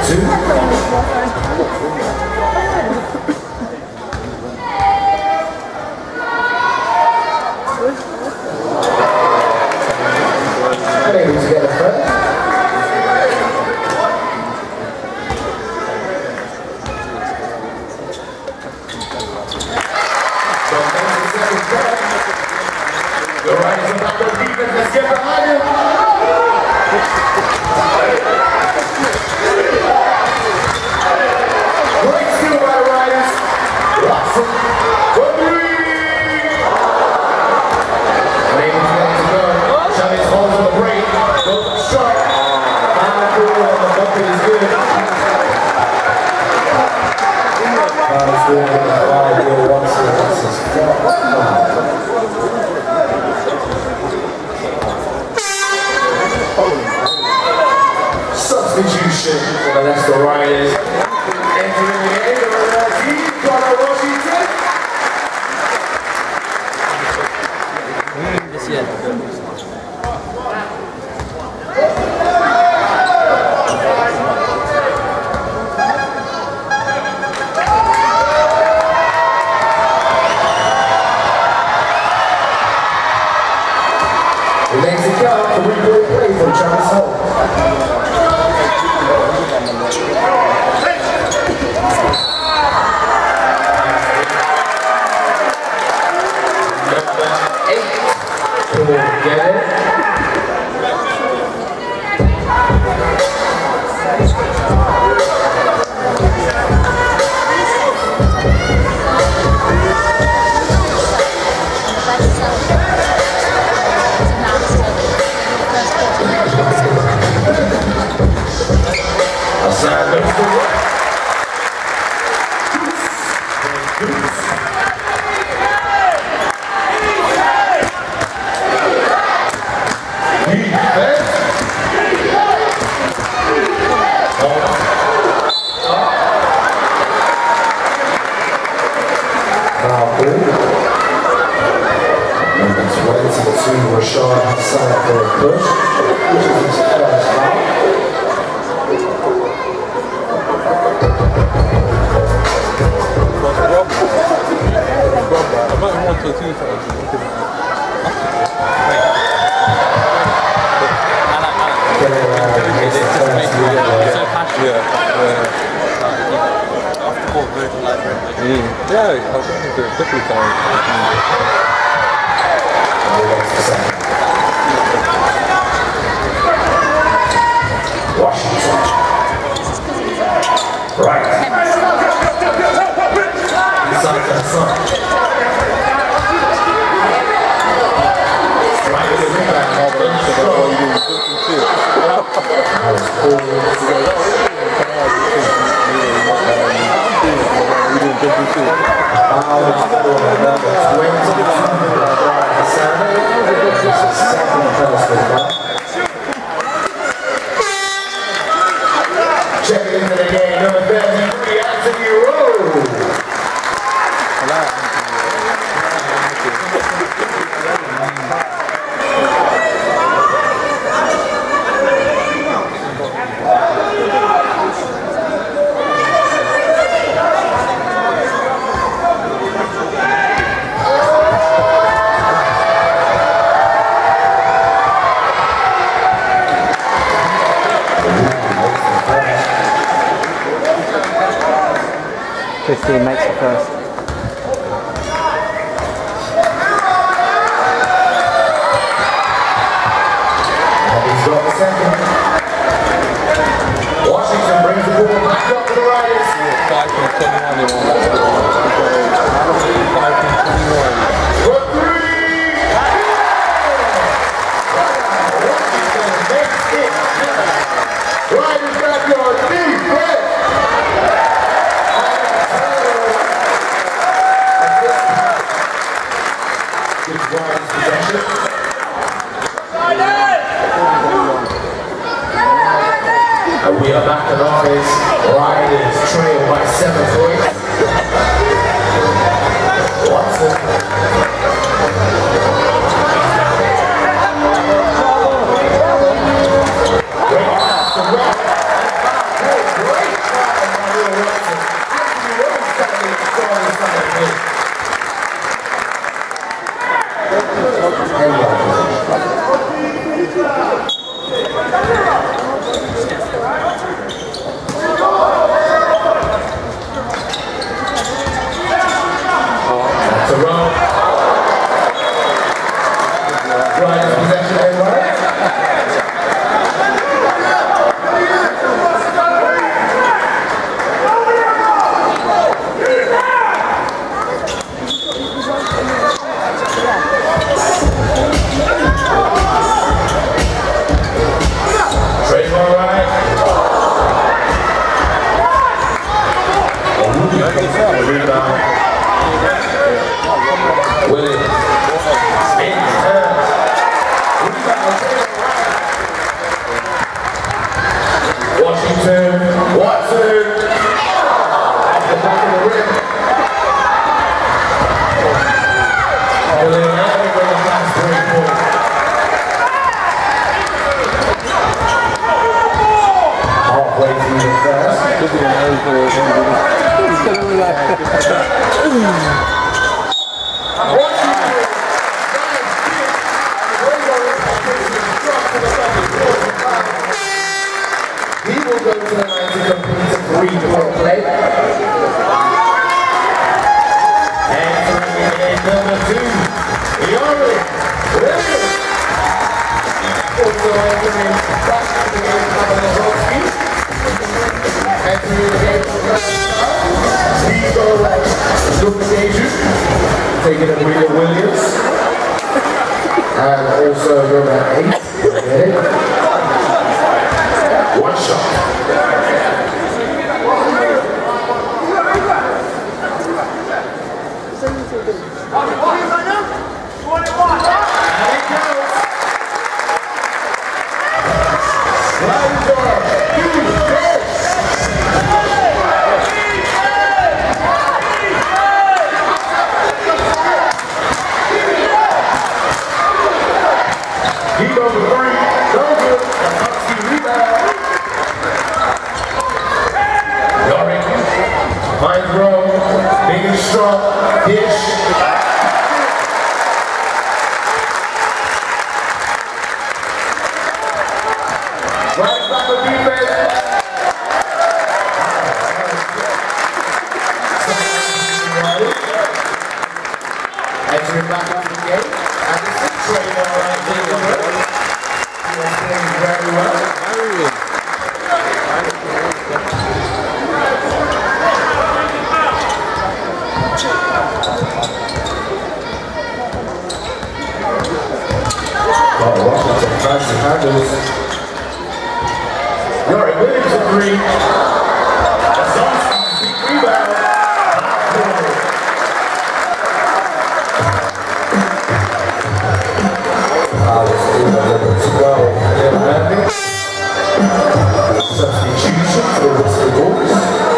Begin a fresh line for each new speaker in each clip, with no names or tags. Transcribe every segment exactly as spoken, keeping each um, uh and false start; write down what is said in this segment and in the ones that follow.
The Riders of Backward defense, let's get behind him. Great skill by the Riders. Lots of for three. Unable to get to go. Chavez holds on the break. Goes up short. Final four on the bucket is good. Final four on the five year one series. Substitution for the Leicester Riders. Entering the game, Rajiv Connor Washington.
This year.
Remains to count for replay play from Travis Holt. Get it? Outside looks to work. Rashad Hassan for a push, which is his first foul.
I might want to two fouls. Yeah, I was going to quickly time.
Washington. Right. Inside that front. Right with the rebound. Check it into the game, number thirty-three, Anthony Rowe.
fifteen makes it first.
And he's got the second. Washington brings the ball back up to the Riders.
five from twenty-one. five from twenty-one.
For three! Washington makes it. Riders back on defense. And we are back at office. Riders trail by seven points. Watson. Great.
ready for it. He's gonna relax.
He will go to the line to complete a three-point play. Entering in number two, Yori Williams. Also entering back to the game, Pavel. Entering the game for the first time, Nico Lukaku, taking up William Williams. And also number eight, okay. One shot. He goes to three. No good. Husky rebound. Yorick. Fine throw. Big and strong. Dish. Right back of defense. Entering back into the game. And the sixth trainer right there. Playing very well. Oh, Washington tries to handle. Yori Williams a three. Azonski, big rebound. Substitution for the rest of the Bulls.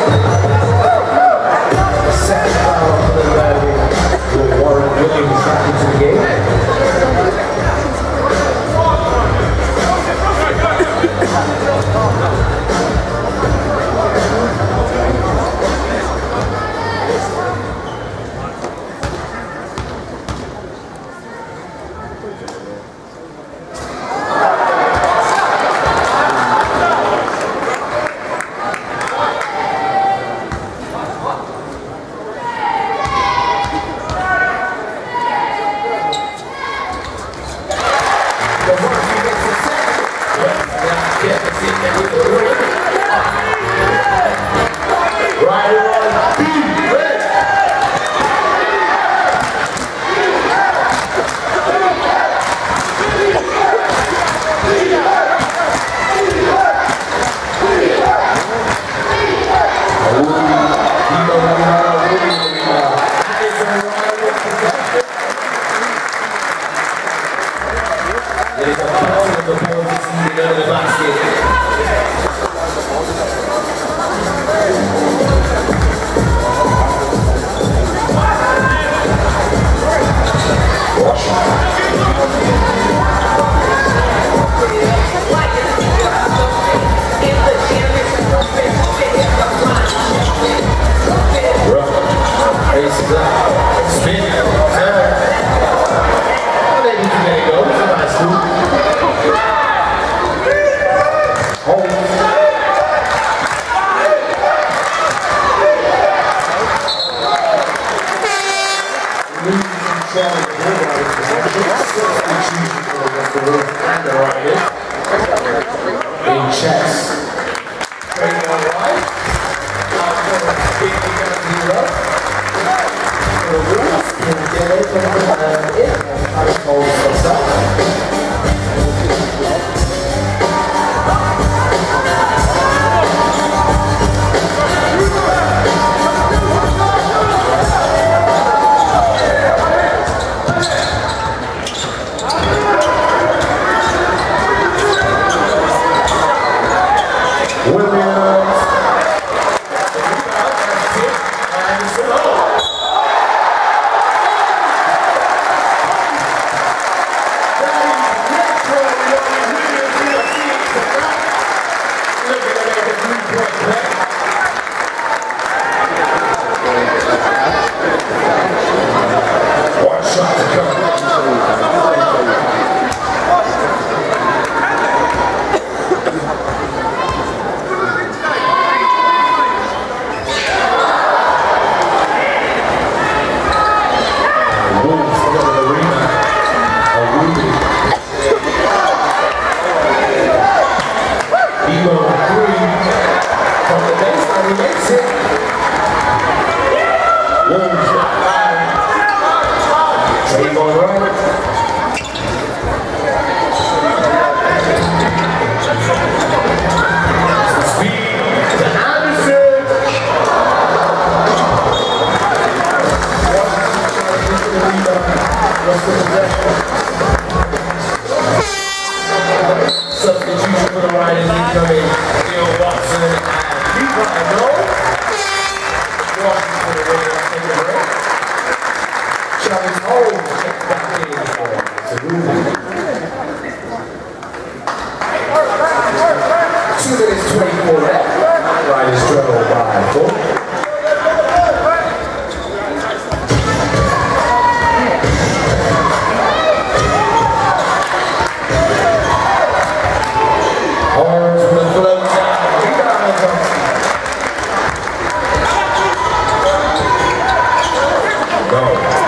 Second foul for the Derby with Warren Williams back into the game. two minutes twenty-four left. Riders travel by four. Horns will float down. Rebound. Go.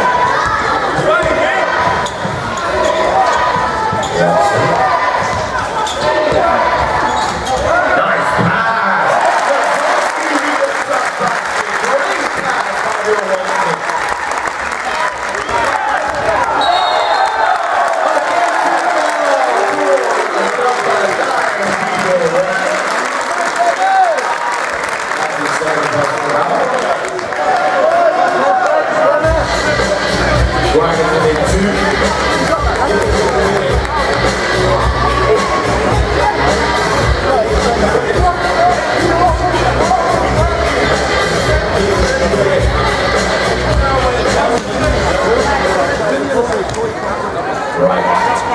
Nice pass. Great pass by your Washington. Dragons in two. Right.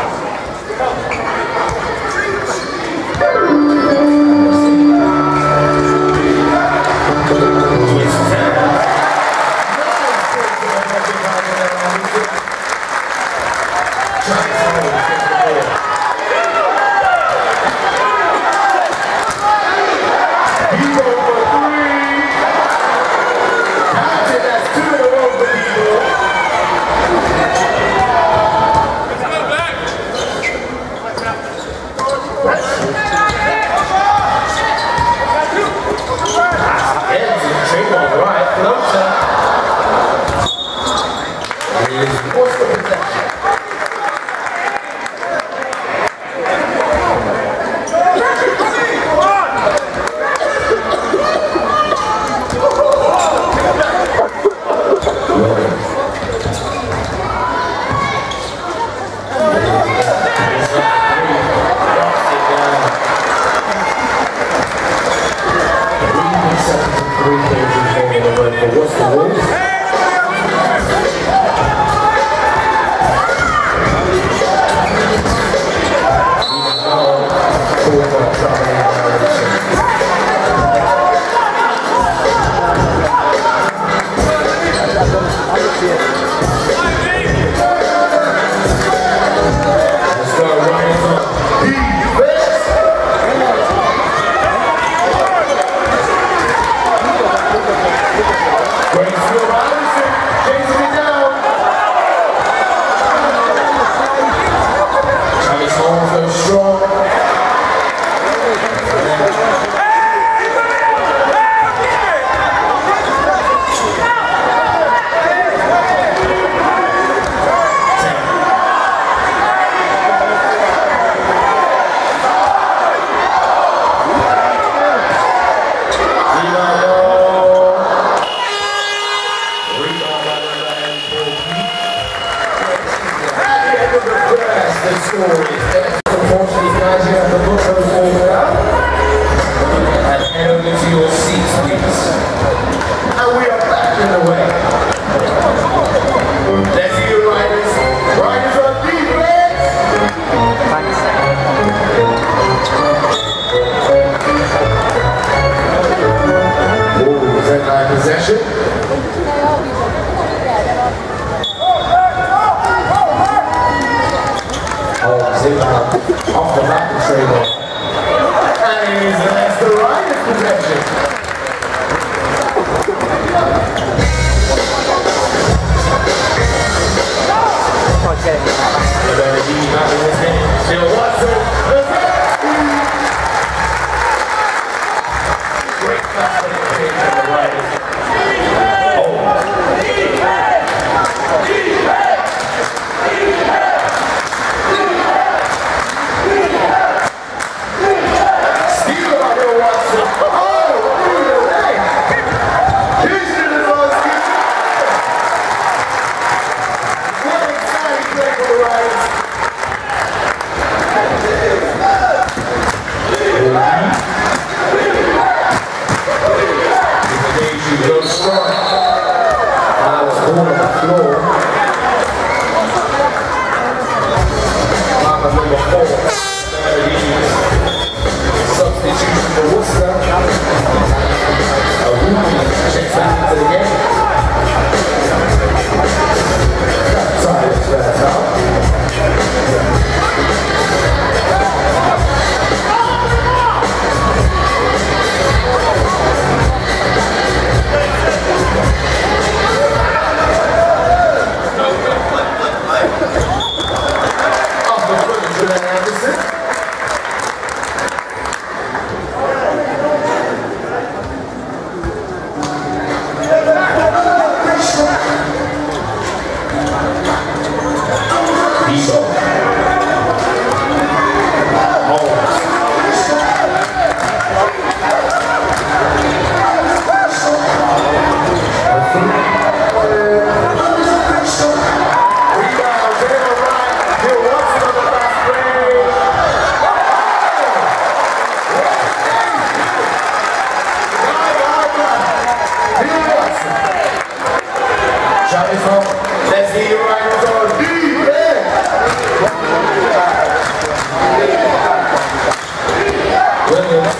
What's the rules? Let's go right on. Defense. Great Williams.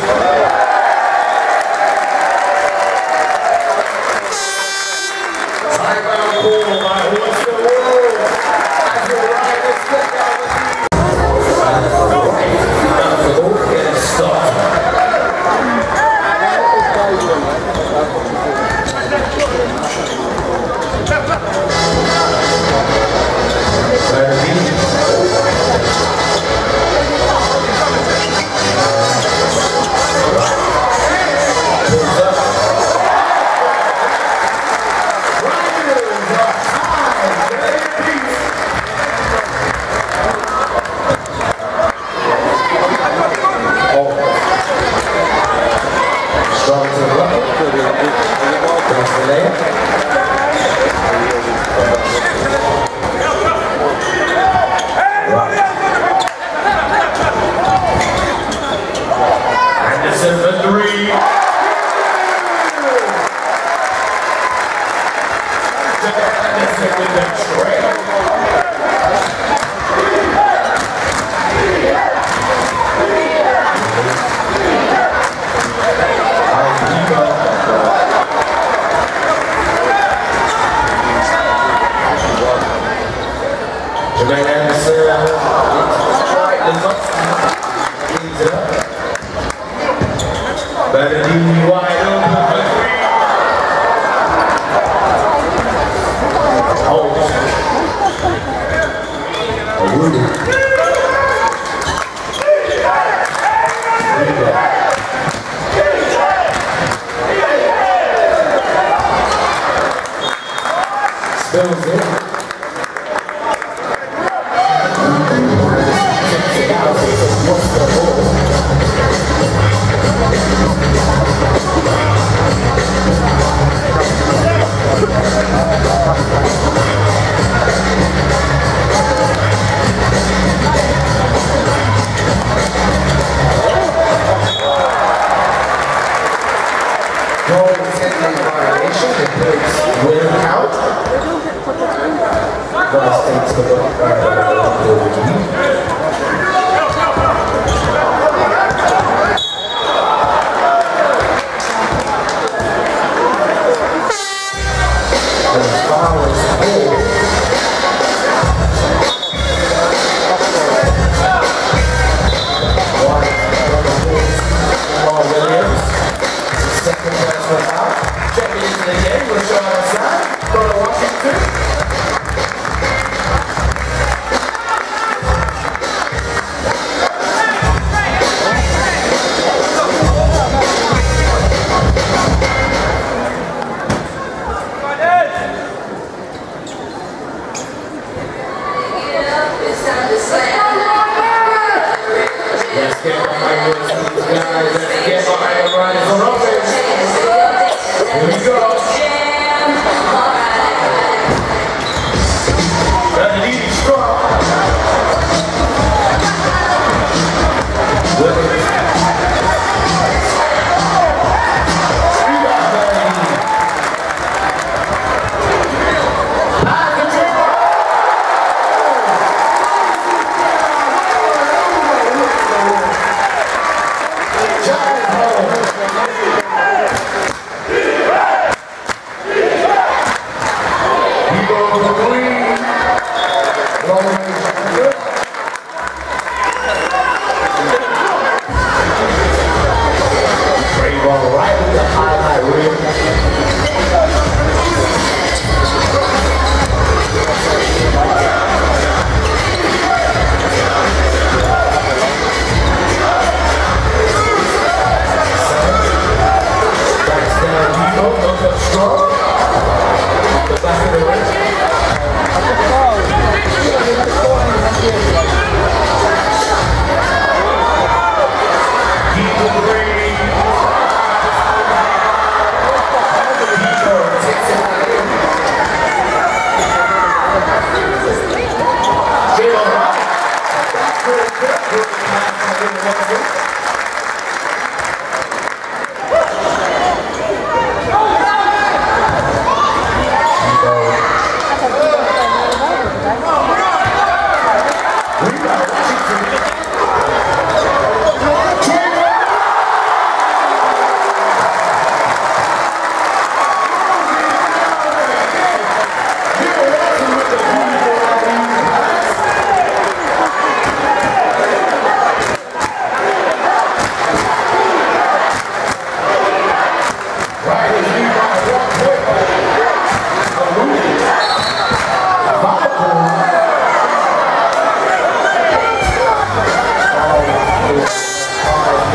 Timeout call by What's the World. As we ride this step down the field. Now for the ball get it started.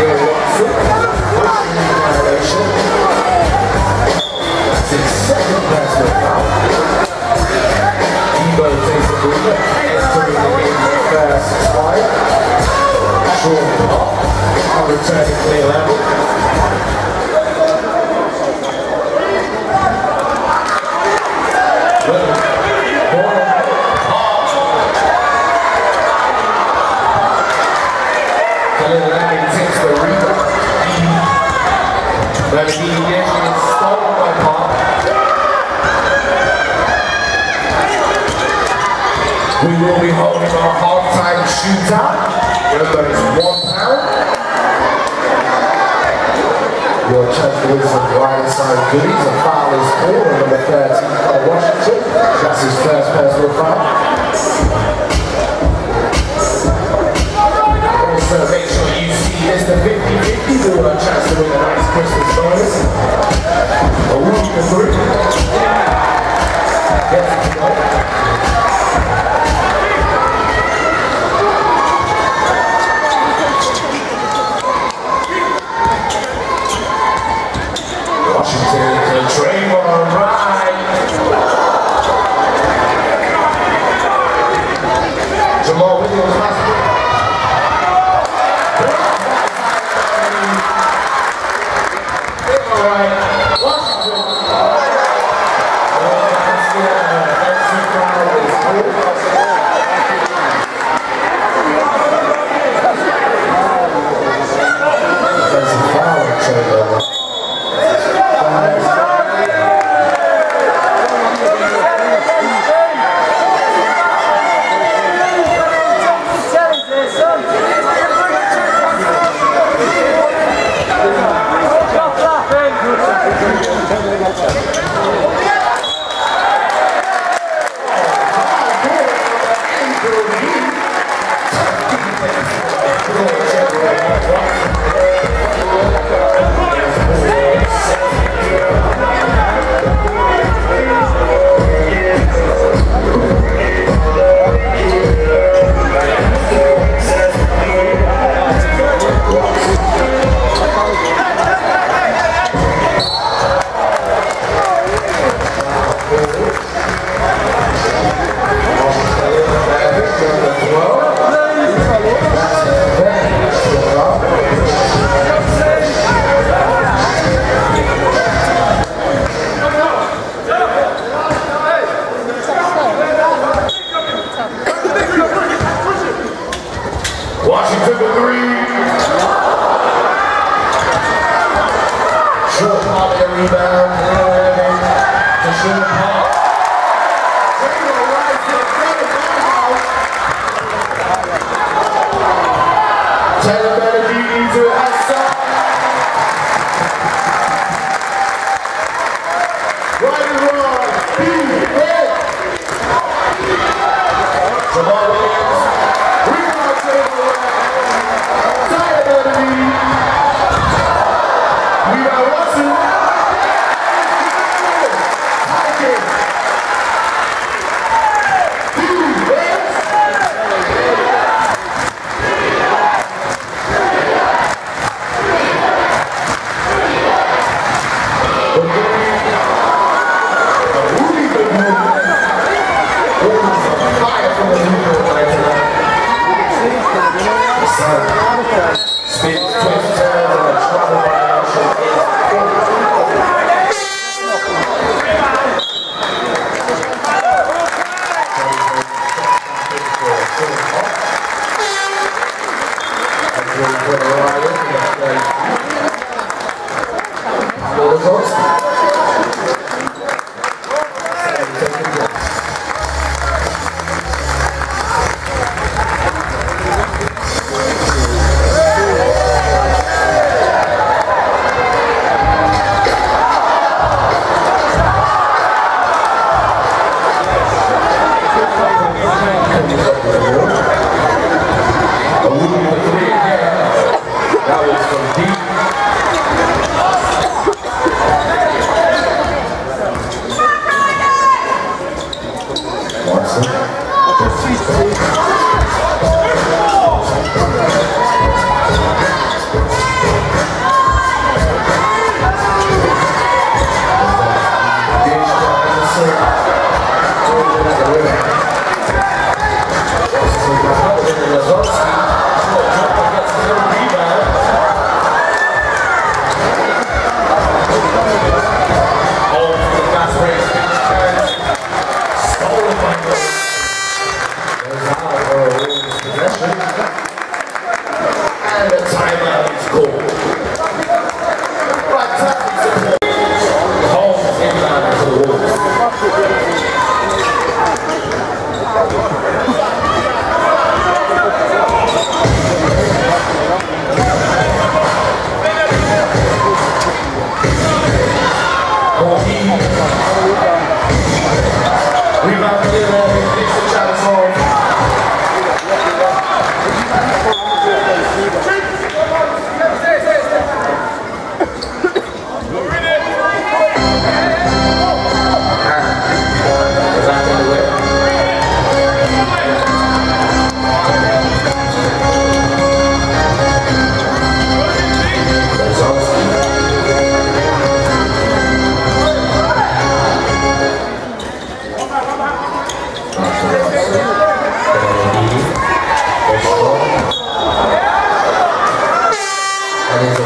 Returning clear level. We will be holding our half-time shootout. Remember, it's one pound. Your chance to win some right side goodies. A foul is called on number thirteen for Washington. That's his first personal foul. Also, make sure you see this the fifty fifty. We will have a chance to win a nice Christmas bonus. A week of three. Get it to go. Washington to Draymond right. Jamal Williams last week. All right. Washington. Washington the three. Short pop and rebound. To short pop. Taylor Rice to the front of the house. Taylor Benavides to the outside. Right and wrong. B. Hit. Jamal Williams. Rebound Taylor. Taylor Benavides. Rebound Watson.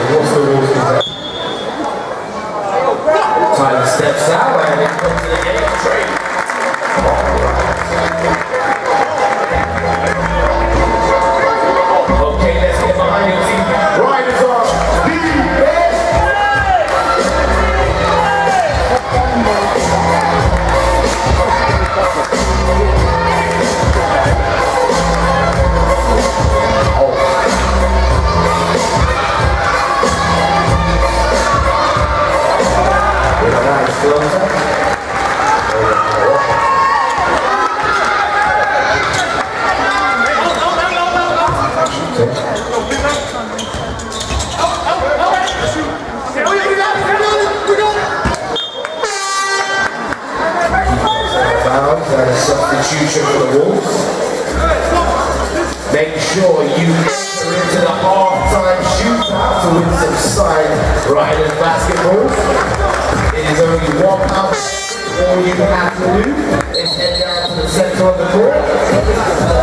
what's the rules possession? Tyler steps out and it comes to the game trade. Okay, let's get behind your team. Riders on defense. Substitution for the Wolves. Make sure you enter into the half-time shootout to win some side Riders basketball. It is only one out. All you have to do is head down to the center of the court.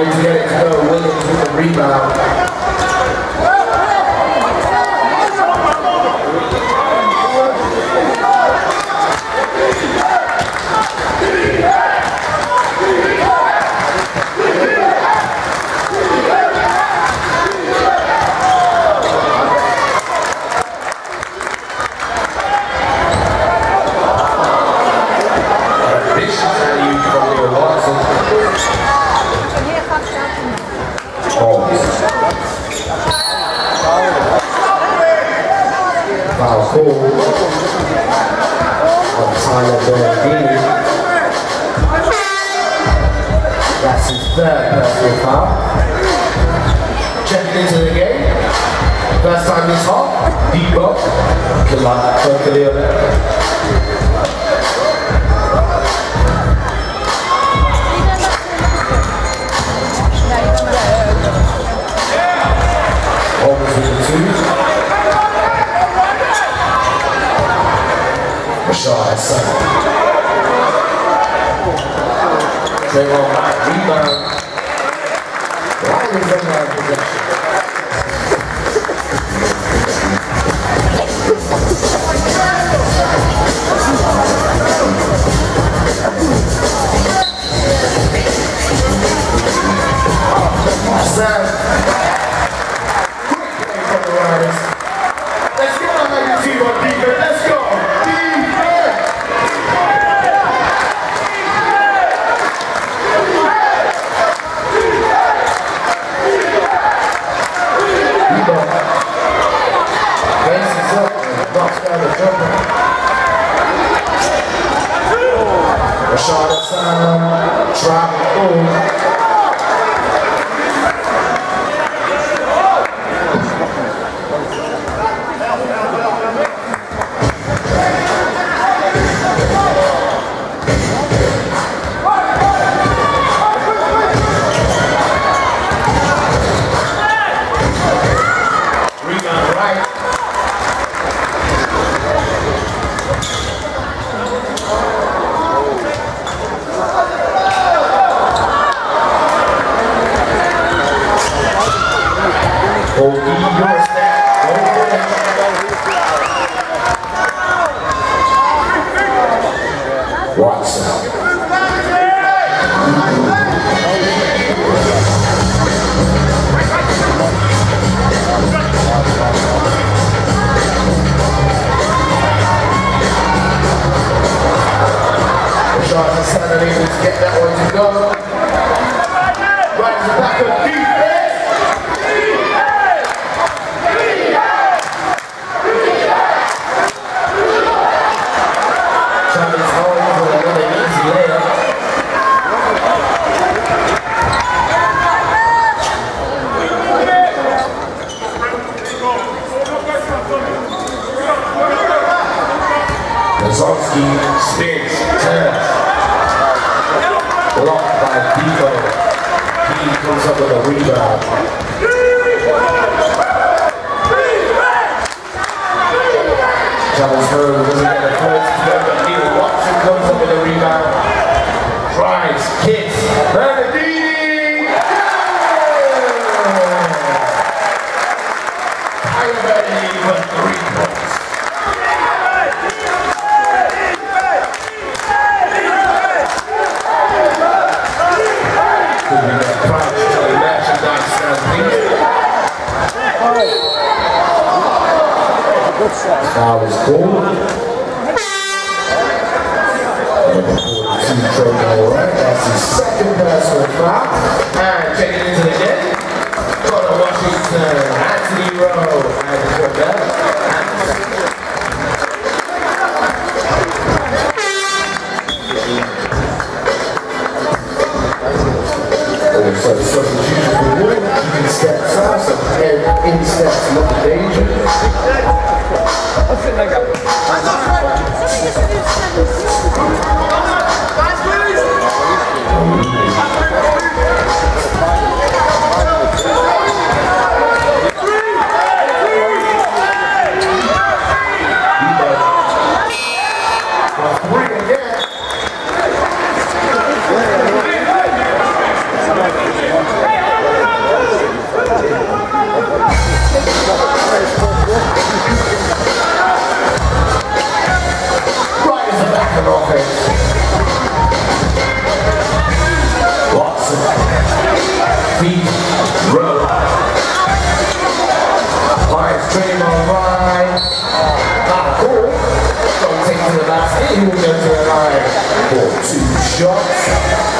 able to get it to go. Williams with the rebound. Foul call on Tyler Bernardini. That's his third personal foul. Checking into the game. First time this hot. Deep box. Good luck. Totally on it. Rashad Hassan. Draymond Green rebound. Right in front of possession. Hassan. Quick play from the Riders. Let's get on like a team on defense. Let's go. Rashad Hassan, driving home. Rebound right. Watson. Rashad Hassan unable to get that one to go. Right to the back of defense. Kozlowski spins, turns. Blocked by Debo. He comes up with a rebound. Travels home, doesn't get the first to go, but Neil Watson comes up with a rebound. Drives, kicks, Bernardini! Tyler Bernardini with three points. Foul is called. Number forty-two, Trey Wright. That's his second personal foul. And checking into the game. Connor Washington, Anthony Rowe, and Cordell. Also, the substitution for Wood. You can step out, so head in steps, not the danger. Three again. feet row. Alright, stream on right. Ah, cool. Don't take to the basket. He will go to the line for two shots.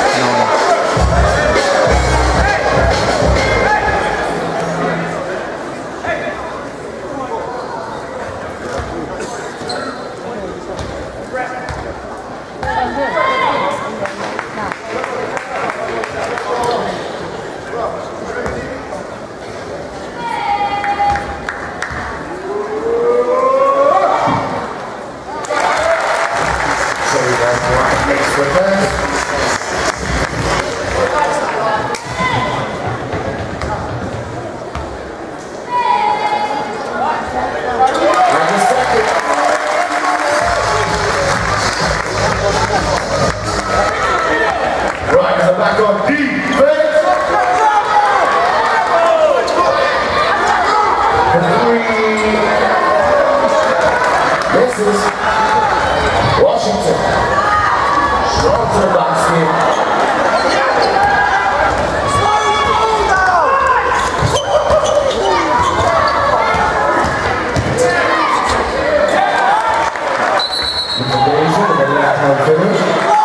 Back on defense. Three. Misses. Washington. Strong to the basket. Invasion with the left hand finish.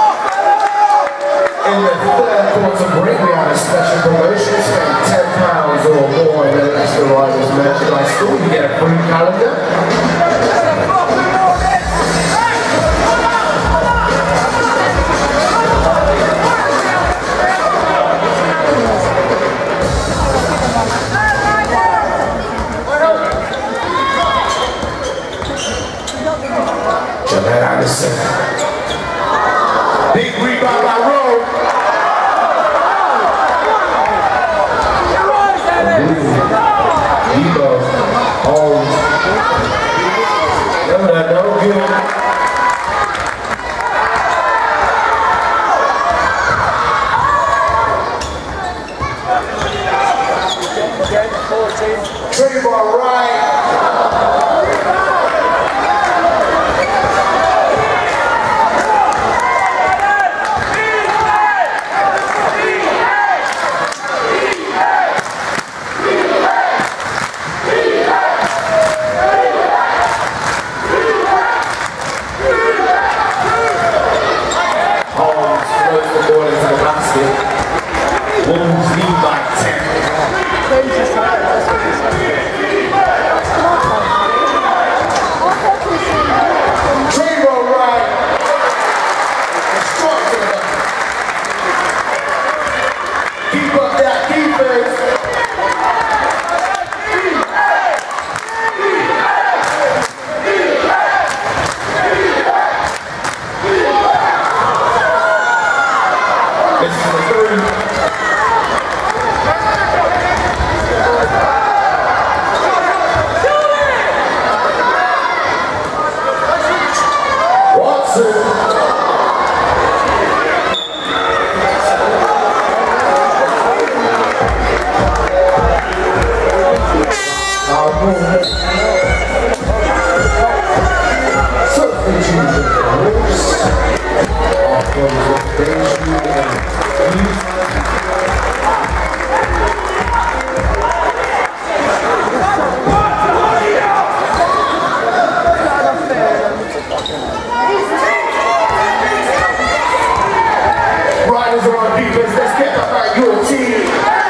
In the third quarter break, we have a special promotion. Spend ten pounds or more in the Leicester Riders merchandise store. You get a free calendar. Jamal Anderson. Big rebound by Rowe. Debo. Oh. No, no, no good. Trey ball right. Wolves lead by ten. Trey-roll right. Strong to the left. Keep up that defense. This is the third. Riders are on defense, let's get back at your team.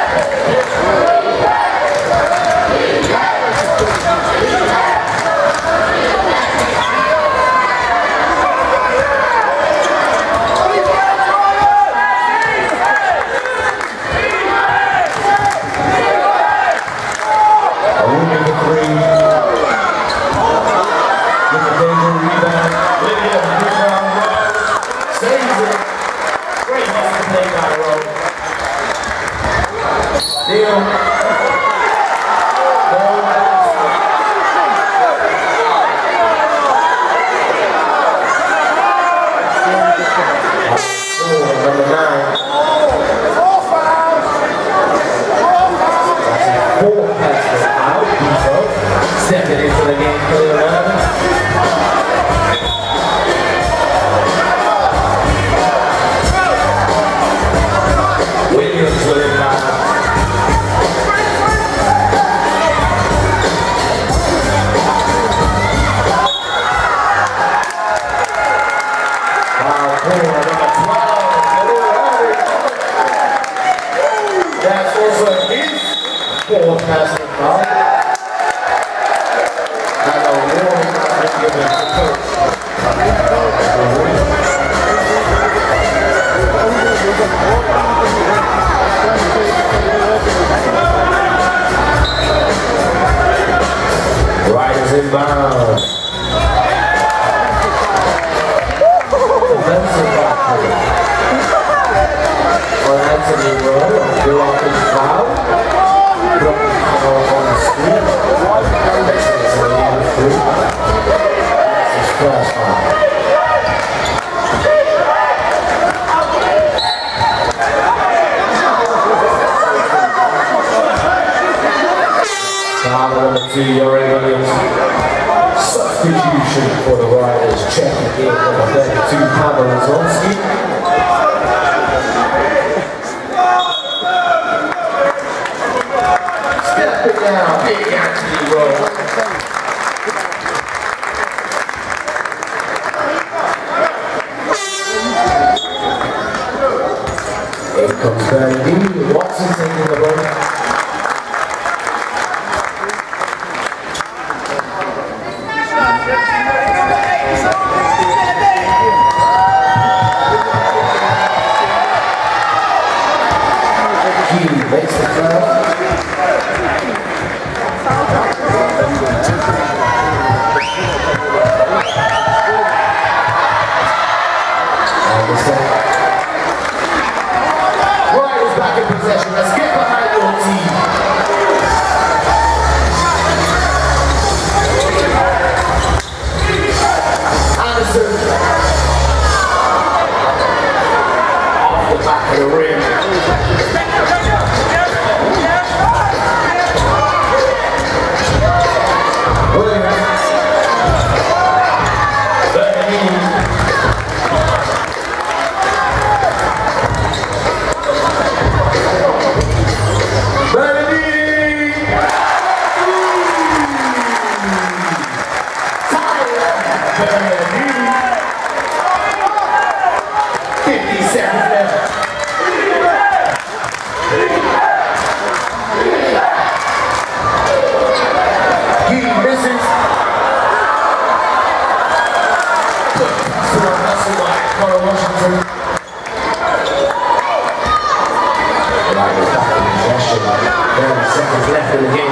Stepping into the game for the eleven. Williams with it now. also his fourth personal foul. And a warning has been given to coach. Riders inbound. Defensive backfield. On Anthony Rowe, do off his foul. Dropping foul on the screen. It's a lead of three. That's his first foul. Foul number two, Yuri Williams. Substitution for the Riders. Checking in number thirty-two, Pavel Zonsky. Stepping down, big Anthony Rowe. Here comes Bernie. Watson taking the ball. Makes the throw. Riders back in possession. Let's get behind your team. Anderson. Off the back of the rim. fifty seconds left. He misses. Connor Washington. Riders back in possession. Ten seconds left in the game.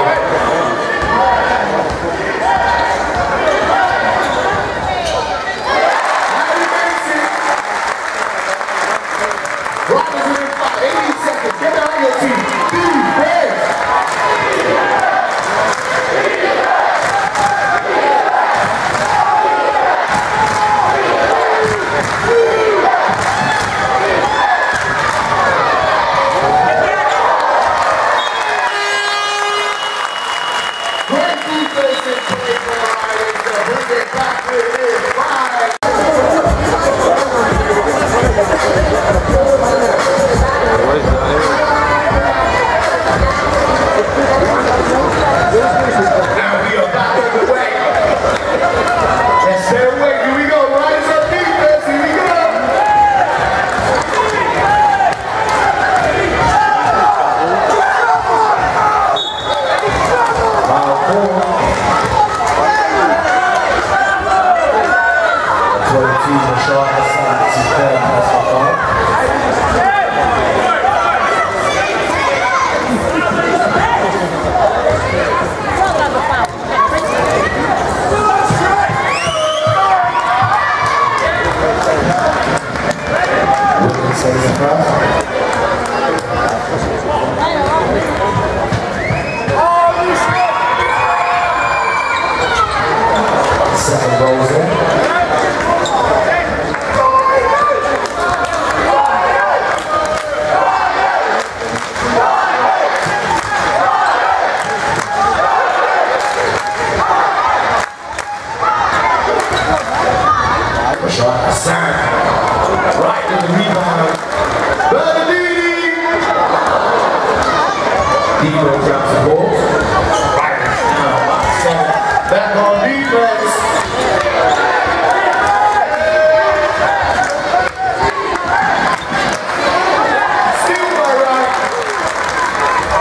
Second ball's in. Rashad Hassan, right in the rebound. Bernardini! Debo grabs the ball. Right now, about seven. Back on defense. Still by right.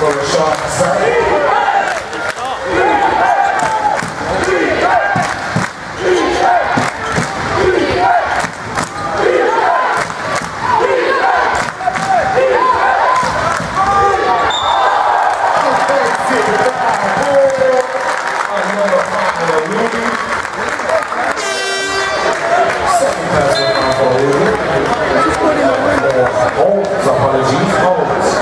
for Rashad Hassan. Holmes, apologies, Holmes.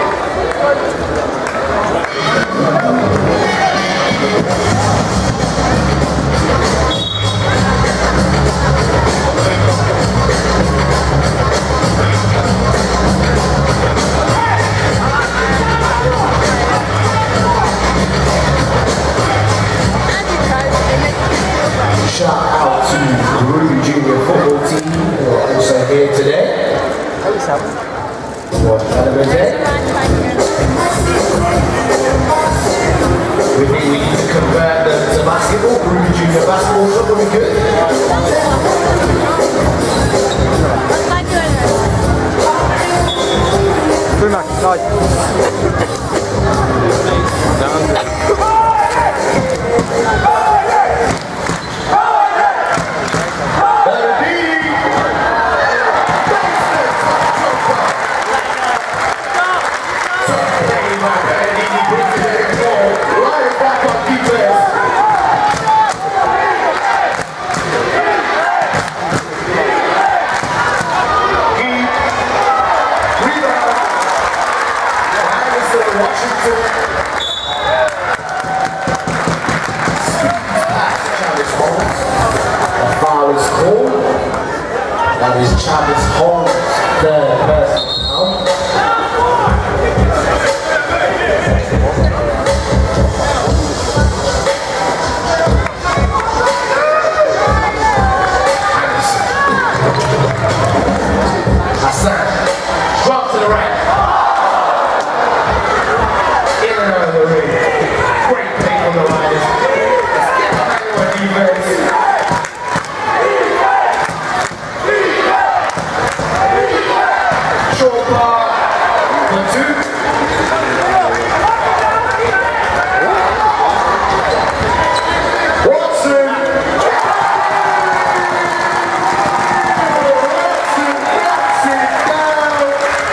Shout out to the Ruby Junior football team who are also here today. What kind of a day? We think we need to convert them to basketball. Ruby Junior basketball, so we good.
Too much, nice. That is Travis Holmes, third person now. Hassan, drop to the right. In and out of the ring. Great play from the Riders. Let's get back to our defense. Short bar for two. Watson. Watson knocks it down.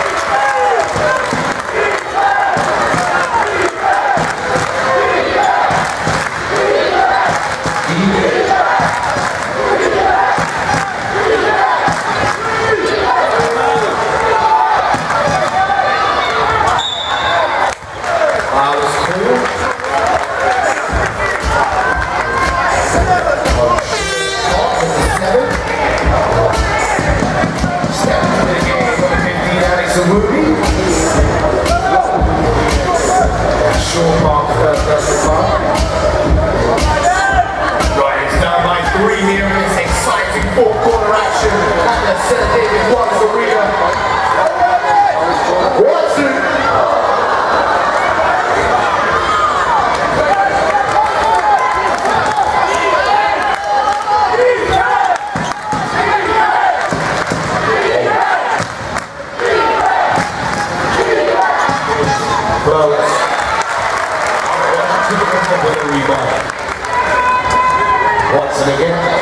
Short mark, first person mark. Right, it's down by three here in this exciting four corner action at the Saint David Watts Arena. Watson! Watson again.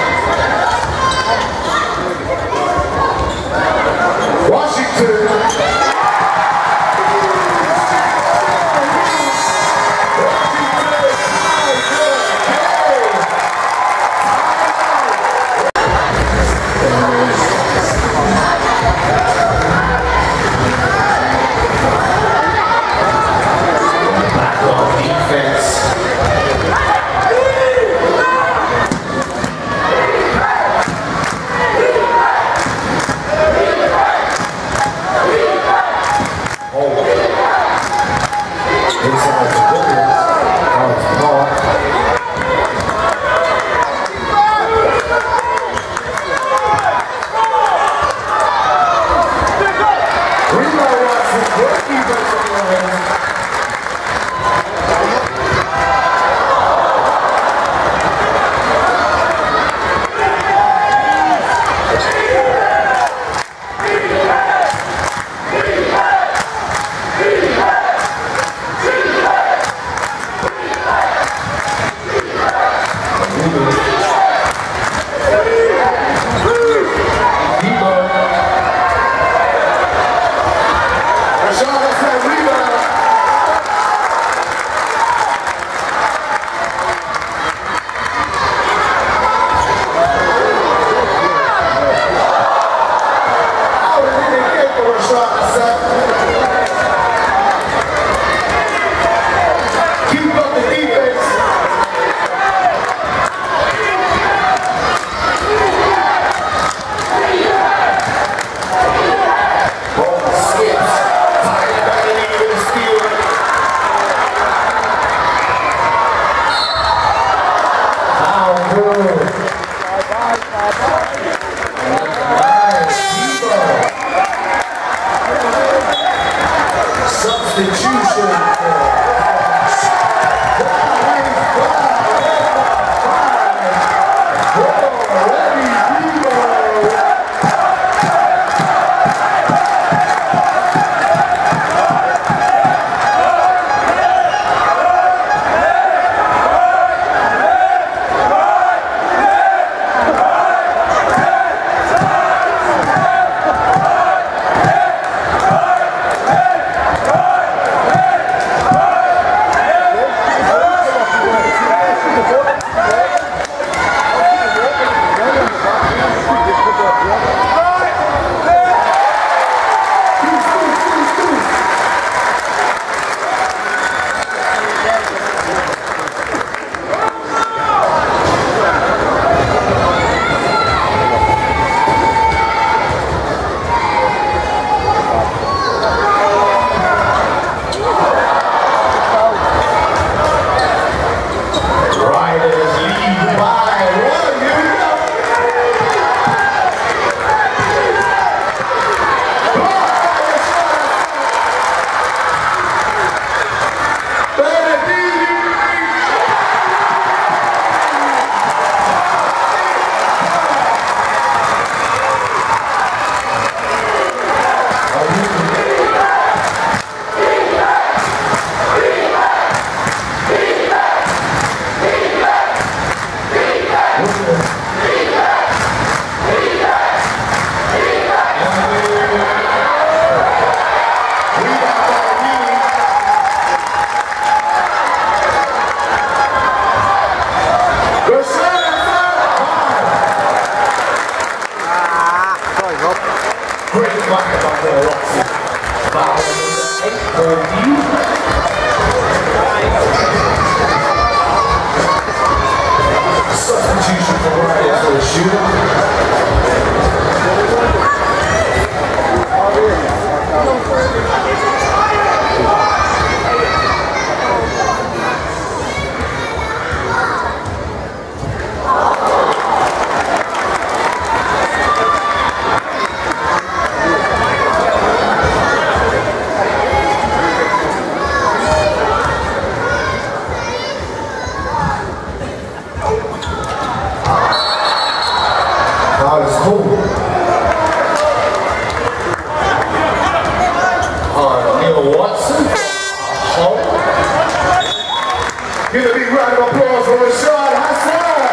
Washington. Back on defense. Substitution for Ryan for the shooter. Give a big round of applause for Rashad Hassan.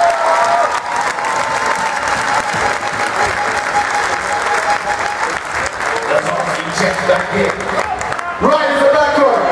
That's all he checks back in. Right in the back door.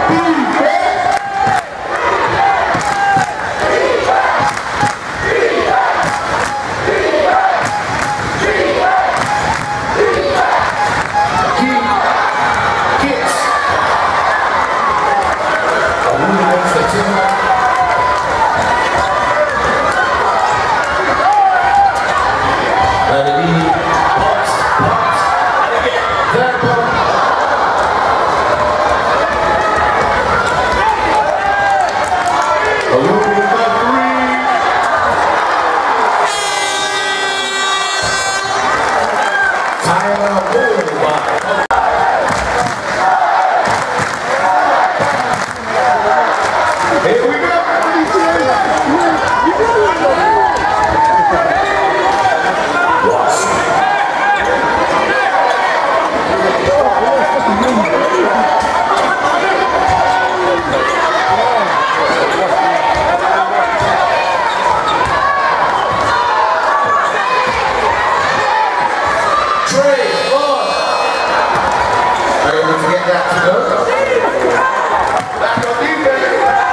get that to go. Back on defense.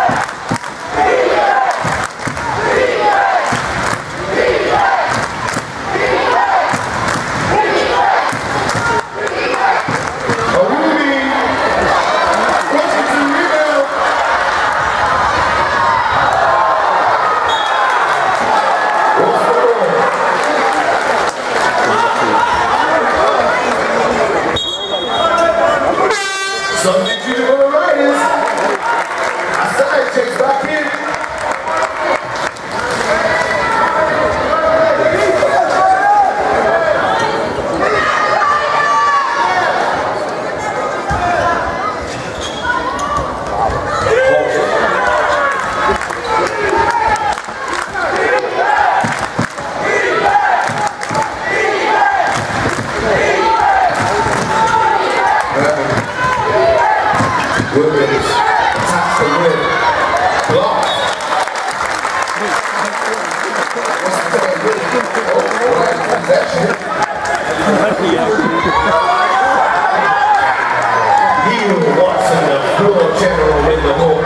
Something to the Riders. Aside takes back in. Williams attacks the win. Block. Oh, right possession. Neil Watson, the floor general in the ball.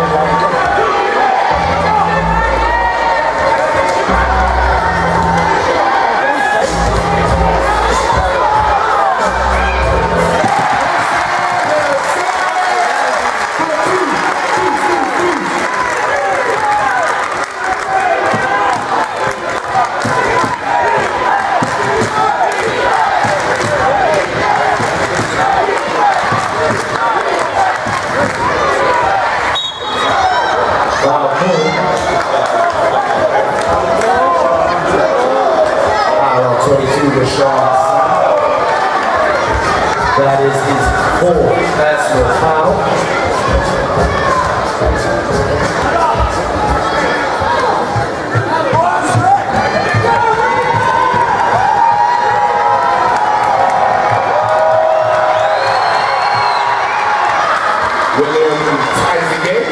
That is his fourth personal foul. Williams ties the game.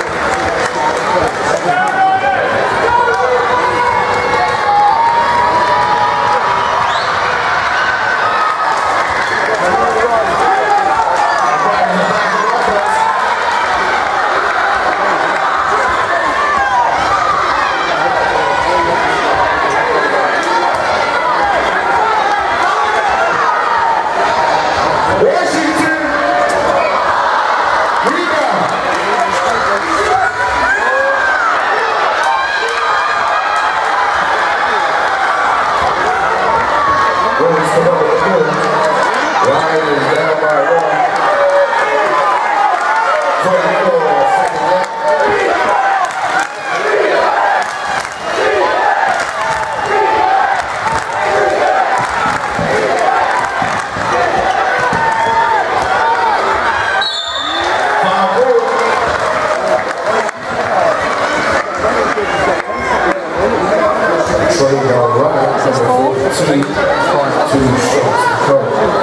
Riders down by one. twenty-four, second left. Foul ball. Trey Bell right, number fourteen, two shots to go.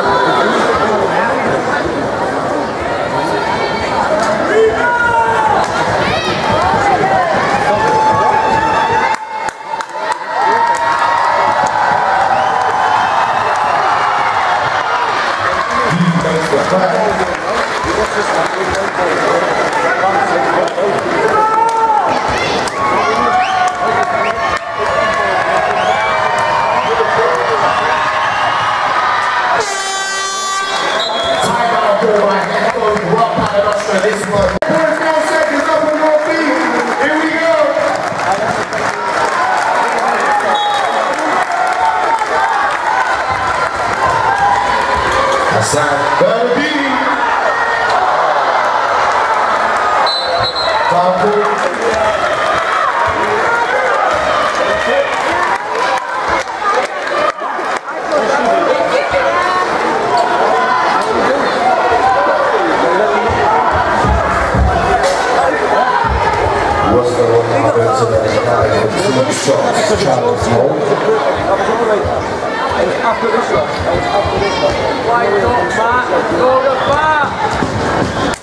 This one. forty-four seconds up on your feet. Here we go. Hassan Bernabini. Foul ball. Was the one that went to the guy with two shots, Charles Holt.
After this one, after this one. Why not, Matt? Go to Matt!